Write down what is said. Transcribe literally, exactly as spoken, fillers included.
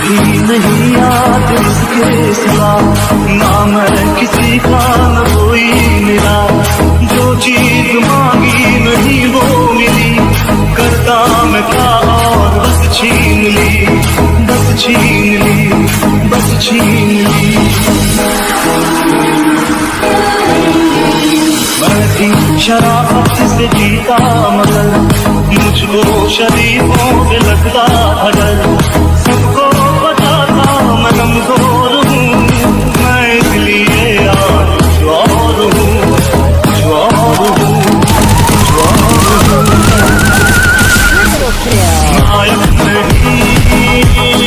भी नहीं याद इसके सिवा, ना मैं किसी का न कोई मिला। जो चीज मांगी नहीं वो मिली, करता मैं क्या और बस छीन ली, बस छीन ली, बस छीन ली। मैं भी शराफत से जीता मगर मुझको शरीफों पे लगता अगर। सबको बताता मैं कमजोर हूँ, मैं इसलिए आज कुछ और हूँ, कुछ और हूँ, कुछ और हूँ। नायक नहीं